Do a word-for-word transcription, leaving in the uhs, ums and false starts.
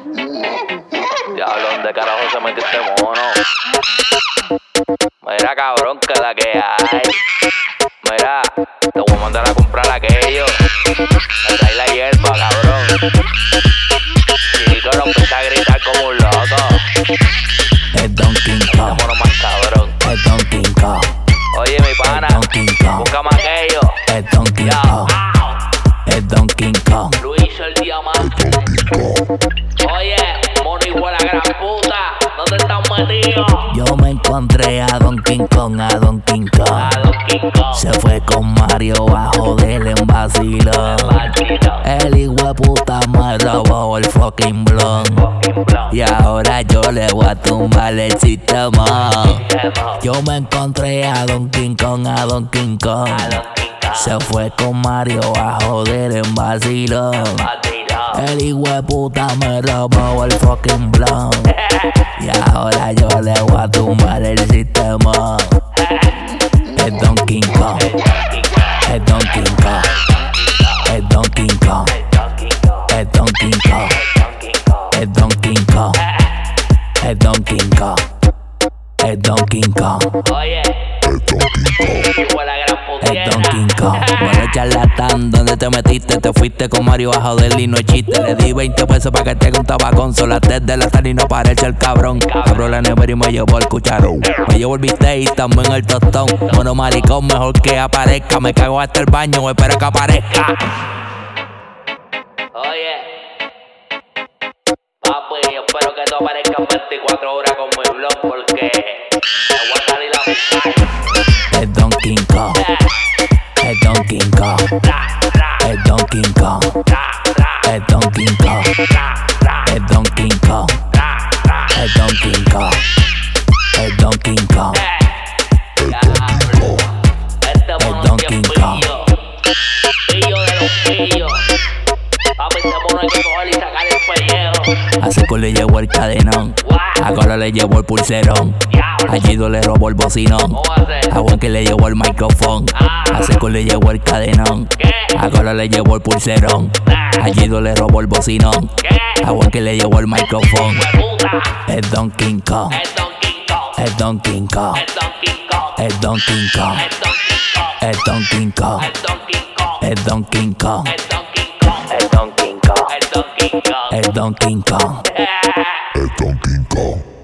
Diablo, ¿dónde carajo se metió este mono? Mira, cabrón, que la que hay. Mira, te voy a mandar a comprar aquello. Me trae la hierba, cabrón. Chico, no empieza a gritar como un loco. Es Don King Kong. Este mono más cabrón. Es Don King Kong. Oye, mi pana, Es Don King Kong. búscame aquello. Es Don King Ya, Kong. au. Es Don King Kong. Luis el diamante. Oye, mono igual a gran puta. ¿Dónde están metidos? Yo me encontré a Don King Kong, a Don King Kong. A Don King Kong. Se fue con Mario a joderle en vacilón. Maldito. El hijo de puta me robó el fucking blon. Fucking blon. Y ahora yo le voy a tumbar el sistema. Yo me encontré a Don King Kong, a Don King Kong. A Don King Kong. Se fue con Mario a joder en vacilón. Maldito. El hijo de puta me robó el fucking blon. Y ahora yo le voy a tumbar el sistema. Es Don King Kong. Es Don King Kong. Es Don King Kong. Es Don King Kong. Es Don King Kong. Es Don King Kong. Es Don King Kong. Oye, igual a gran Es Don puta. King Kong. Bueno, charlatán, ¿dónde te metiste? Te fuiste con Mario a joder y no es chiste. Le di veinte pesos para que te haga un tabacón. Son las tres de la tarde y no parece el cabrón. Abro la nevera y me llevo el cucharón. Me llevo el bistec y también el tostón. Mono maricón, mejor que aparezca. Me cago hasta el baño, espero que aparezca. Oye, papi, yo espero que tú aparezcas veinticuatro horas con mi blog porque me voy a salir a buscar. Es Don King Kong. Es Don King Kong. Es Don King Kong. Es Don King Kong. Es Don King Kong. Es Don King Kong. Es Don King Kong. Diablo, este mono Don es bien King Kong. pillo. Pillo de los pillos. Papi, este mono hay que coger y sacar el pellejo. A Seco le llevó el cadenón. A Colo le llevó el pulserón. A Gido le robó el bocinón. ¿Cómo va a ser? A Juan que le llevó el micrófono. A Seco le llevó el cadenón. A Colo le llevó el pulserón. A Gido le robó el bocinón. A Juan que le llevó el micrófono. Puta, Es Don King Kong. es Don King Kong. Es Don King Kong. Es Don King Kong. Es Don King Kong. Es Don King Kong. Es Don King Kong. Es Don King Kong. Es Don King Kong. Es Don King Kong. Es Don King Kong. Es Don King Kong. Es Don King Kong.